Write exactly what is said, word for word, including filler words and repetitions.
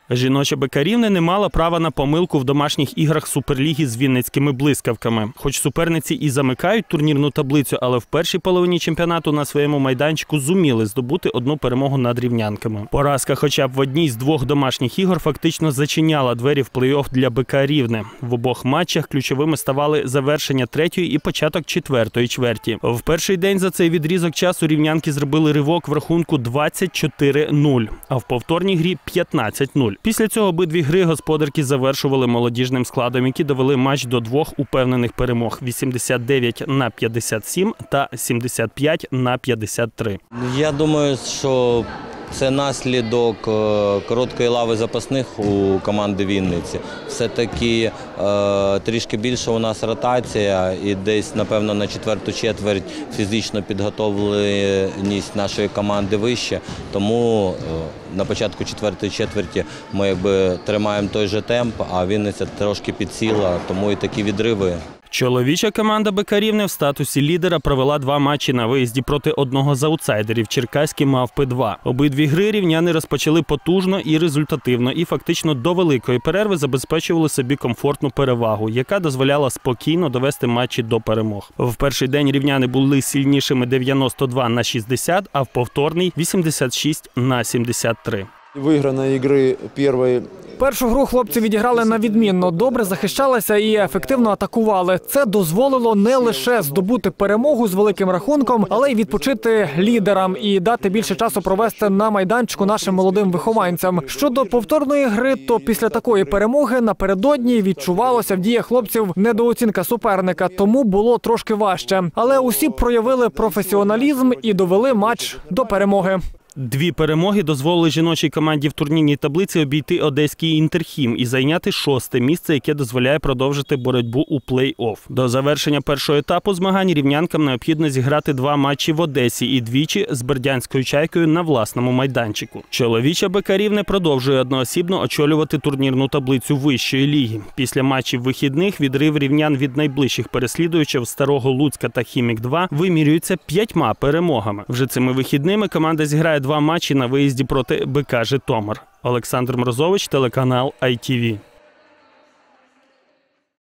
Жіноча БК Рівне не мала права на помилку в домашніх іграх Суперліги з вінницькими блискавками. Хоч суперниці і замикають турнірну таблицю, але в першій половині чемпіонату на своєму майданчику зуміли здобути одну перемогу над рівнянками. Поразка хоча б в одній з двох домашніх ігор фактично зачиняла двері в плей-офф для БК Рівне. В обох матчах ключовими ставали завершення третьої і початок четвертої чверті. В перший день за цей відрізок часу рівнянки зробили ривок в рахунку двадцять чотири нуль, а в повторній грі – п'ятнадцять нуль. Після цього обидві гри господарки завершували молодіжним складом, які довели матч до двох упевнених перемог – вісімдесят дев'ять на п'ятдесят сім та сімдесят п'ять на п'ятдесят три. Я думаю, що це наслідок короткої лави запасних у команди Вінниці. Все-таки е, трішки більше у нас ротація і десь, напевно, на четверту четверть фізично підготовленість нашої команди вище. Тому е, на початку четвертої четверті ми якби тримаємо той же темп, а Вінниця трошки підсіла, тому і такі відриви. Чоловіча команда БК Рівне в статусі лідера провела два матчі на виїзді проти одного з аутсайдерів – черкаські «Мавпи два». Обидві гри рівняни розпочали потужно і результативно і фактично до великої перерви забезпечували собі комфортну перевагу, яка дозволяла спокійно довести матчі до перемог. В перший день рівняни були сильнішими дев'яносто два на шістдесят, а в повторний – вісімдесят шість на сімдесят три. Виграна ігри першої. Першу гру хлопці відіграли на відмінно, добре захищалися і ефективно атакували. Це дозволило не лише здобути перемогу з великим рахунком, але й відпочити лідерам і дати більше часу провести на майданчику нашим молодим вихованцям. Щодо повторної гри, то після такої перемоги напередодні відчувалося в діях хлопців недооцінка суперника, тому було трошки важче. Але усі проявили професіоналізм і довели матч до перемоги. Дві перемоги дозволили жіночій команді в турнірній таблиці обійти одеський «Інтерхім» і зайняти шосте місце, яке дозволяє продовжити боротьбу у плей-офф. До завершення першого етапу змагань рівнянкам необхідно зіграти два матчі в Одесі і двічі з бердянською «Чайкою» на власному майданчику. Чоловіча БК Рівне продовжує одноосібно очолювати турнірну таблицю вищої ліги. Після матчів вихідних відрив рівнян від найближчих переслідувачів Старого Луцька та «Хімік два» вимірюється п'ятьма перемогами. Вже цими вихідними команда зіграє два матчі на виїзді проти БК Житомир. Олександр Мрозович, телеканал ай ті ві.